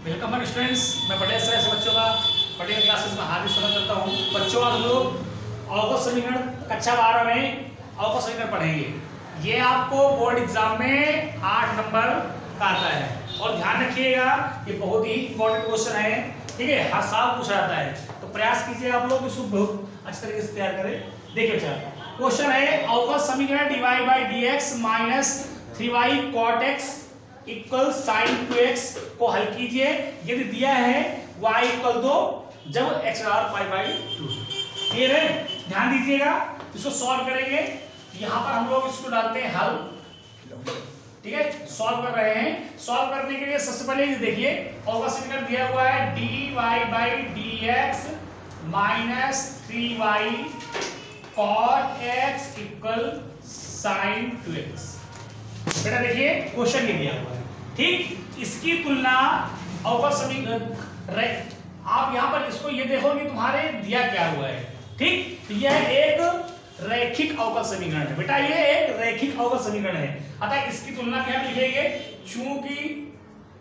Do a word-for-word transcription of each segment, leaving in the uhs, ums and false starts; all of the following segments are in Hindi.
वेलकम बैक स्टूडेंट्स, मैं पटेल सर ऐसे बच्चों का पटेल क्लासेस में हार्दिक स्वागत करता हूँ। बच्चों आज हम लोग अवकल समीकरण कक्षा बारह में अवकल समीकरण पढ़ेंगे। ये आपको बोर्ड एग्जाम में आठ नंबर का आता है और ध्यान रखिएगा ये बहुत ही इंपॉर्टेंट क्वेश्चन है। ठीक है, हर साल पूछा जाता है, तो प्रयास कीजिए आप लोग इसको बहुत अच्छे तरीके से तैयार करें। देखिए बच्चा, क्वेश्चन है अवकल समीकरण d y by d x minus three y cot x equal sine two x को हल कीजिए। यदि दिया है y इक्वल दो जब x बराबर पाई बाई टू। क्लियर है? ध्यान दीजिएगा, इसको सॉल्व करेंगे। यहाँ पर हम लोग इसको डालते हैं हल। ठीक है, सॉल्व कर रहे हैं। सॉल्व करने के लिए सबसे पहले ये देखिए अवकल समीकरण दिया हुआ है d y by d x minus three y cot x equal sine two x. बेटा देखिए क्वेश्चन ये दिया हुआ है, ठीक। इसकी तुलना अवकल समीकरण, आप यहां पर इसको ये देखो कि तुम्हारे दिया क्या हुआ है। ठीक, तो यह एक रैखिक अवकल समीकरण है। बेटा ये एक रैखिक अवकल समीकरण है, अतः इसकी तुलना क्या लिखेंगे, चूंकि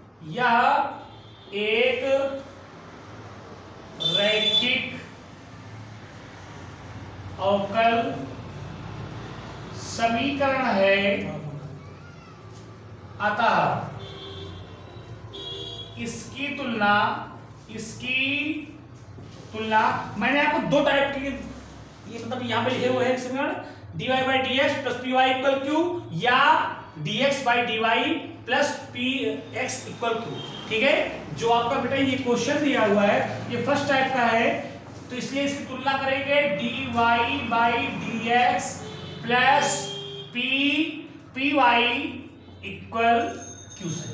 यह एक रैखिक अवकल समीकरण है अतः इसकी तुलना इसकी तुलना मैंने आपको दो टाइप के, ये मतलब यहां पे लिखे हुए हैं समीकरण d y by d x plus p y equal q या d x by d y plus p x equal q. ठीक है, जो आपका बेटा ये क्वेश्चन दिया हुआ है ये फर्स्ट टाइप का है, तो इसलिए इसकी तुलना करेंगे d y by d x plus p p y equal q से।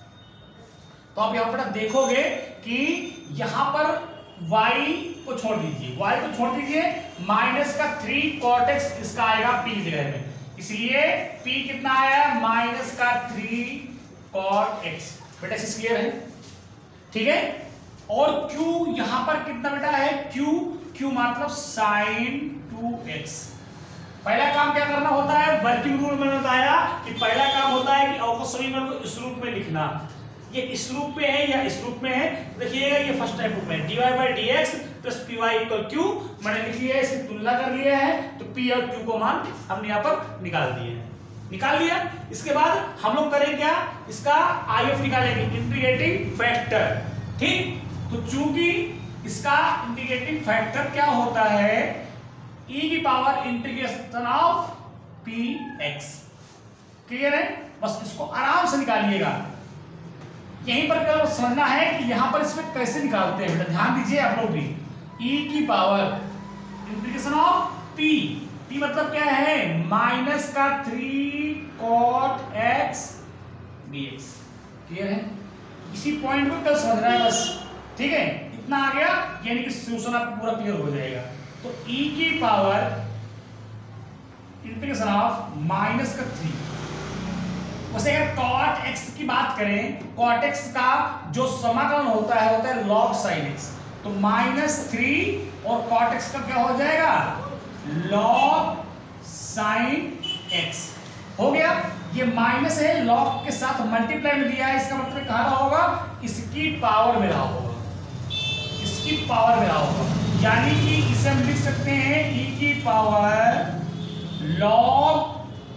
तो आप यहां पर देखोगे कि यहां पर y को छोड़ दीजिए, y को छोड़ दीजिए, माइनस का थ्री कॉट एक्स इसका आएगा p की जगह में, इसलिए p कितना आया माइनस का थ्री कॉट एक्स। बेटा इस क्लियर है? ठीक है, और q यहां पर कितना बेटा है, q q मतलब साइन टू एक्स। पहला काम क्या करना होता है, वर्किंग रूल मैंने बताया कि पहला काम होता है कि अवकल समीकरण को इस रूप में लिखना। ये इस रूप में है या इस रूप में है, देखिएगा ये फर्स्ट टाइप रूप में d y by d x plus p y equal q मैंने लिख लिया है, इसकी तुलना कर लिया है, तो p और q को मान हमने यहाँ पर निकाल दिए हैं, निकाल लिया। इसके बाद हम लोग करें क्या, इसका आई एफ निकालेंगे, इंटीग्रेटिंग फैक्टर। ठीक, तो चूंकि इसका इंटीग्रेटिंग फैक्टर क्या होता है, e की power integration of p x. Clear है? बस इसको आराम से निकालिएगा। यहीं पर केवल समझना है कि यहां पर इसमें कैसे निकालते हैं। बेटा ध्यान दीजिए आप लोग भी, e की power integration of p, p मतलब क्या है, माइनस का three cot x dx। Clear है? इसी पॉइंट को कल समझना है बस। ठीक है, इतना आ गया, यानी कि सॉल्यूशन आपको पूरा क्लियर हो जाएगा। तो e की पावर इंटीग्रेशन ऑफ माइनस का थ्री, वैसे अगर cot x की बात करें, cot x का जो समाकलन होता है होता है log sin x, तो माइनस थ्री और cot x का क्या हो जाएगा, log sin x हो गया। ये माइनस है, log के साथ मल्टीप्लाई में दिया है, इसका मतलब कहां होगा, इसकी पावर में रहा होगा, इसकी पावर में रहा होगा, यानी कि इसे हम लिख सकते हैं e की पावर log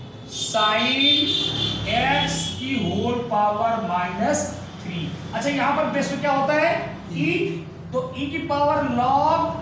sin x की होल पावर माइनस थ्री। अच्छा यहां पर बेस में क्या होता है e, तो e की पावर log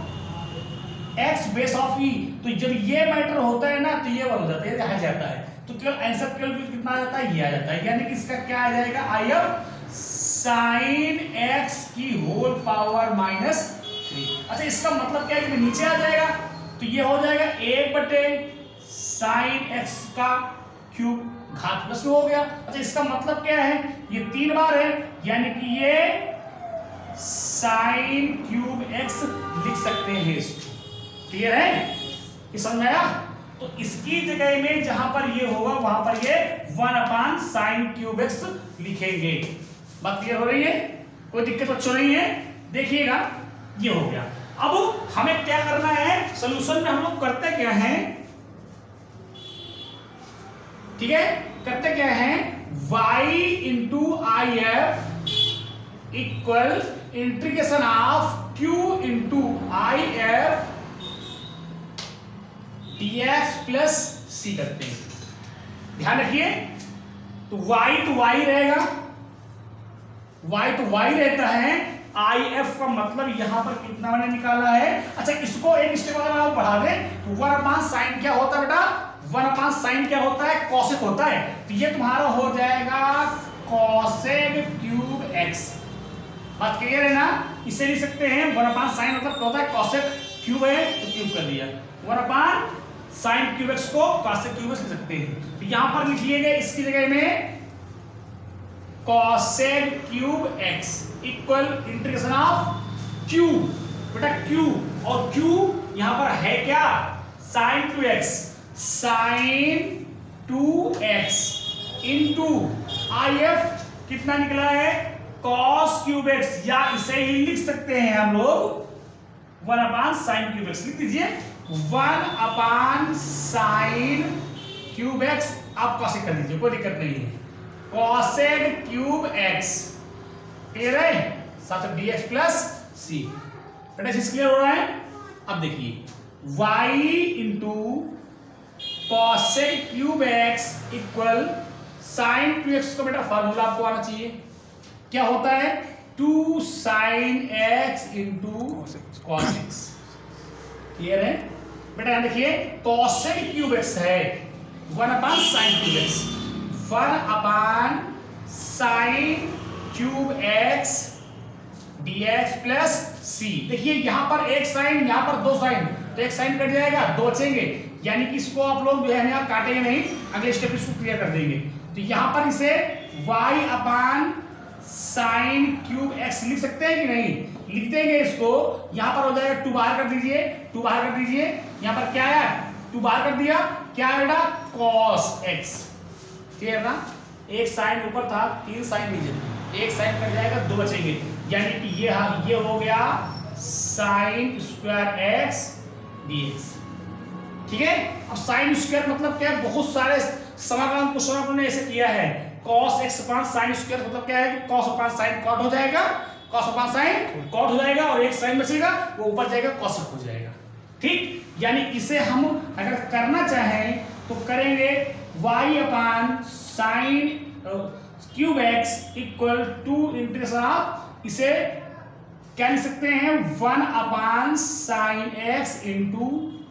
x base of e, तो जब ये मैटर होता है ना तो ये बन जाता है, यहां जाता है, तो केवल आंसर केवल कितना आ जाता है, ये आ जाता है, यानी कि इसका क्या आ जाएगा, आई एफ साइन x की होल पावर माइनस थ्री। अच्छा इसका मतलब क्या है कि नीचे आ जाएगा, तो ये हो जाएगा एक बटे साइन एक्स का क्यूब घात प्लस में हो गया। अच्छा इसका मतलब क्या है, ये तीन बार है, यानी कि ये साइन क्यूब एक्स लिख सकते हैं इसको। क्लियर है? ये समझ आया? तो इसकी जगह में जहां पर ये होगा वहां पर ये one upon sine cube x लिखेंगे। बात क्लियर हो रही है? कोई दिक्कत बच्चों नहीं है? देखिएगा ये हो गया। अब हमें क्या करना है, सोल्यूशन में हम लोग करते क्या है, ठीक है, करते क्या है, y into I F equal integration of q into I F d x plus c करते हैं। ध्यान रखिए, तो y तो y रहेगा, y तो y रहता है, आई एफ का मतलब यहां पर कितना मैंने निकाला है। अच्छा, इसको एक स्टेप अगर आप बढ़ा दें तो वन अपान साइन क्या होता है बेटा, वन अपान साइन क्या होता है, कॉसेक होता है। तो ये तुम्हारा हो जाएगा कॉसेक क्यूब एक्स। बात क्लियर है ना? इसे लिख सकते हैं वन अपान साइन मतलब क्या होता है, कॉसेक क्यूब है तो क्यूब कर दिया, one upon sine cube x को कॉसेक क्यूब एक्स लिख सकते हैं। तो यहां पर लिख लिए गए इसकी जगह में cosec cube x equal integration of q, बेटा क्यू, और क्यू यहां पर है क्या, sine two x, sine two x into I F कितना निकला है, कॉस क्यूब एक्स, या इसे ही लिख सकते हैं हम लोग one upon sine cube x. लिख दीजिए one upon sine cube x, आप कॉसेक कर दीजिए, कोई दिक्कत नहीं है, कॉसेक क्यूब एक्स। क्लियर है? साथ डी एक्स प्लस सी। बेटा क्लियर हो रहा है? अब देखिए y into cosec cube x equal sine two x का बेटा फॉर्मूला आपको आना चाहिए, क्या होता है, two sine x into cos x. Clear है? बेटा यहां देखिए कॉसेक क्यूब एक्स है one upon sine cube x, one upon sine cube x d x plus c. देखिए यहां पर एक साइन, यहां पर दो साइन, तो एक साइन कट जाएगा, दो बचेंगे, यानी कि इसको आप लोग जो है ना काटेंगे नहीं, अगले स्टेप इसको क्लियर कर देंगे। तो यहां पर इसे y upon sine cube x लिख सकते हैं कि नहीं, लिख देंगे इसको। यहां पर हो जाएगा टू बाहर कर दीजिए, टू बाहर कर दीजिए, यहां पर क्या है, टू बाहर कर दिया, क्या है बेटा, कॉस एक्स। क्लियर ना? एक साइन ऊपर था, तीन साइन नीचे, एक साइन कट जाएगा, दो बचेंगे, यानी कि ये ये हो गया साइन स्क्वायर एक्स डीएक्स। ठीक है? अब साइन स्क्वायर मतलब क्या है, बहुत सारे समाकलन क्वेश्चन आपने ऐसे किया है, cos x upon sin square मतलब क्या है कि cos अपान sin cot हो जाएगा, cos अपान sin cot हो जाएगा, और एक sin बचेगा, वो ऊपर जाएगा cosec हो जाएगा। ठीक? यानी इसे हम अगर करना चाहें तो करेंगे y upon sin cube x equal to integration of, इसे क्या लिख सकते हैं, one upon sine x into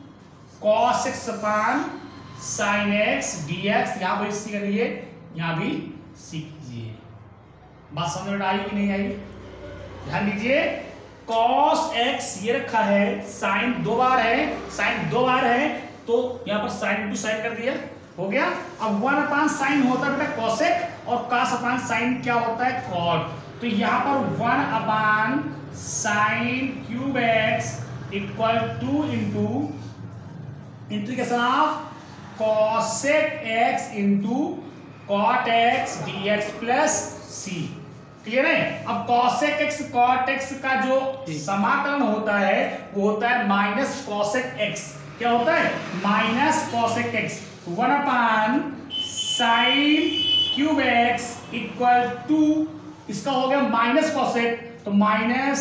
cos x upon sine x d x. यहां पर सी करिए, यहां भी सीख लीजिए। बात समझ में आई कि नहीं आई? ध्यान दीजिए, cos x ये रखा है, साइन दो बार है, साइन दो बार है, तो यहां पर साइन टू साइन कर दिया, हो गया। अब वन अपान साइन होता है बेटा cosec, और cos अपान साइन क्या होता है, cot। तो यहां पर one upon sine cube x equal to into integration of cosec x into cot x dx plus c। Clear है? अब cosec x cot x का जो समाकलन होता है वो होता है माइनस cosec x। क्या होता है? Minus cosec x। One upon sine cube x equal to, इसका हो गया माइनस cosec, तो minus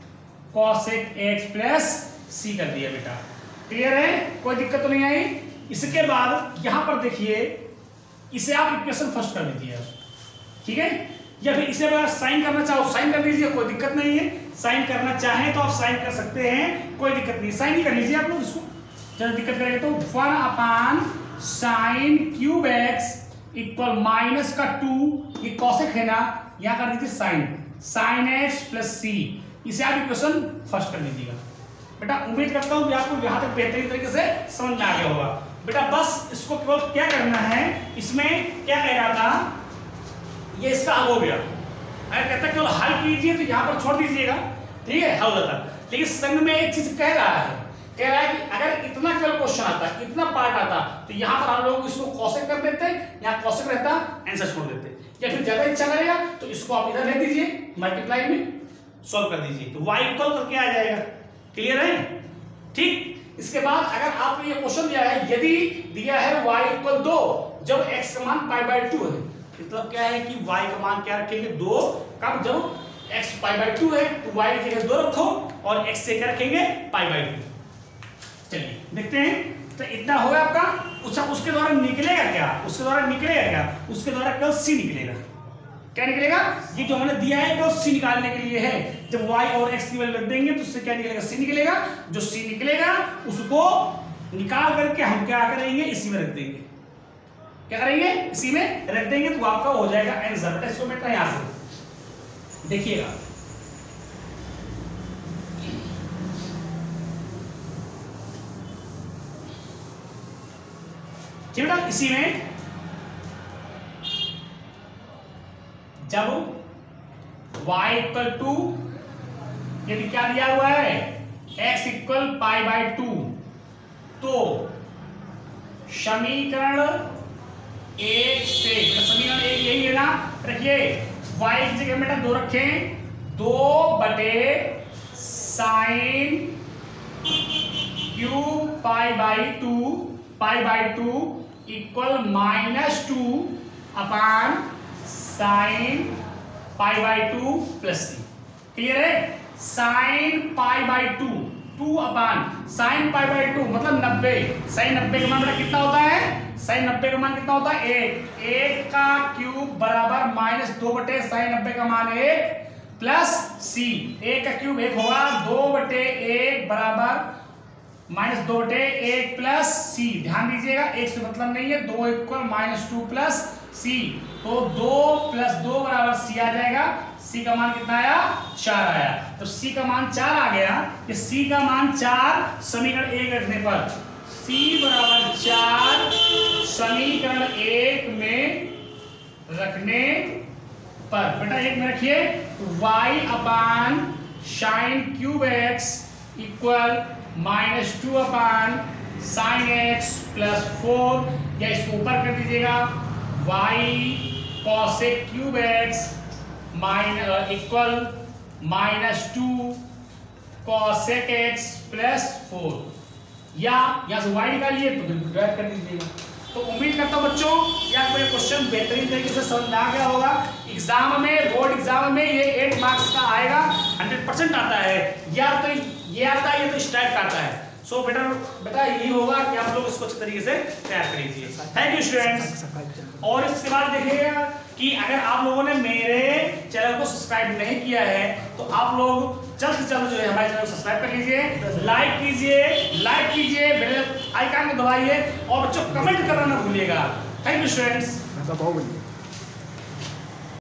cosec x plus c कर दिया बेटा। क्लियर है? कोई दिक्कत तो नहीं आई? इसके बाद यहां पर देखिए, इसे आप इक्वेशन फर्स्ट कर दीजिए, ठीक है, या फिर इसे अगर साइन करना चाहो साइन कर लीजिए, कोई दिक्कत नहीं है। साइन करना चाहें तो आप साइन कर सकते हैं, कोई दिक्कत नहीं, साइन ही कर लीजिए आप लोग इसको, जब दिक्कत करेंगे तो one upon sine cube x equal minus का टू, ये कॉसेक है ना, यहां कर दीजिए sine, sine x plus c. इसे आप इक्वेशन फर्स्ट कर लीजिएगा। बेटा उम्मीद करता हूं कि आपको यहां तक बेहतरीन तरीके से समझ में आ गया होगा। बेटा बस इसको केवल क्या करना है, इसमें क्या कह रहा था, ये इसका हल हो गया। अगर कहता केवल हल कीजिए तो यहां पर छोड़ दीजिएगा, ठीक है, हल होता। लेकिन संग में एक चीज कह रहा है, कह रहा है कि अगर इतना केवल क्वेश्चन आता, इतना पार्ट आता, तो यहां पर हम लोग इसको कॉसेक कर देते, यहां कॉसेक रहता, आंसर छोड़ देते, या फिर ज्यादा इच्छा करेगा तो इसको आप इधर ले दीजिए, मल्टीप्लाई में सॉल्व कर दीजिए, तो y इक्वल करके आ जाएगा। क्लियर है? ठीक। इसके बाद अगर आपको ये क्वेश्चन दिया है, यदि दिया है y इक्वल दो, जब x का मान पाई बाय टू है, मतलब क्या है कि y का मान क्या रखेंगे, दो, कब, जब x पाई बाई टू है तो y की जगह दो रखो और x से क्या रखेंगे पाई बाई टू। चलिए देखते हैं तो इतना होगा आपका। उसका उसके द्वारा निकलेगा क्या, उसके द्वारा निकलेगा क्या, उसके द्वारा केवल c निकलेगा। क्या निकलेगा, ये जो हमने दिया है केवल c निकालने के लिए है। जब y और x की वैल्यू रख देंगे तो उससे क्या निकलेगा, c निकलेगा। जो c निकलेगा उसको निकाल करके हम क्या करेंगे, इसी में रख देंगे। क्या करेंगे, इसी में रख देंगे तो आपका हो जाएगा आंसर। बेटा इसको बेटा यहां से देखिएगा, ठीक है। इसी में जब y इक्वल टू, यदि क्या दिया हुआ है x equal pi by two, तो समीकरण एक से, समीकरण एक यही है ना, रखिए y की जगह बेटा दो रखें, दो बटे sine cube pi by two, pi by two equal minus two upon sine pi by two plus c. Clear है, sine pi by two, two upon sine pi by two मतलब नब्बे। साइन नब्बे का मान कितना होता है, साइन नब्बे का मान कितना होता है एक, एक का क्यूब बराबर माइनस दो बटे साइन नब्बे का मान एक प्लस सी। एक का क्यूब एक होगा, दो बटे एक बराबर माइनस दो बटे एक प्लस सी। ध्यान दीजिएगा एक से मतलब नहीं है, दो equal minus two plus c, तो दो प्लस दो बराबर सी आ जाएगा। सी का मान कितना आया, चार आया। तो सी का मान चार आ गया, ये सी का मान चार समीकरण एक रखने पर, सी बराबर चार समीकरण एक में रखने पर, बेटा एक में रखिए y upon sine cube x equal minus two upon sine x plus four, या इसको ऊपर कर दीजिएगा y cosec cube x minus equal minus two cosec x plus four, या यहां से y निकालिए तो डिवाइड कर दीजिएगा। तो उम्मीद करता हूं बच्चों ये आपको ये क्वेश्चन बेहतरीन तरीके से समझ में आ गया होगा। एग्जाम में, बोर्ड एग्जाम में ये एट मार्क्स का आएगा, हंड्रेड परसेंट आता है, या तो ये आता है या तो इस टाइप का आता है। सो so, बेटा बेटा यही होगा कि आप लोग इसको अच्छे तरीके से तैयार कर लीजिए। Thank you students. और इसके बाद देखिएगा कि अगर आप लोगों ने मेरे चैनल को सब्सक्राइब नहीं किया है तो आप लोग जल्द से जल्द जो है हमारे चैनल को सब्सक्राइब कर लीजिए, लाइक कीजिए, लाइक कीजिए, बेल आइकन को दबाइए और बच्चों कमेंट करना ना भूलिएगा। Thank you students.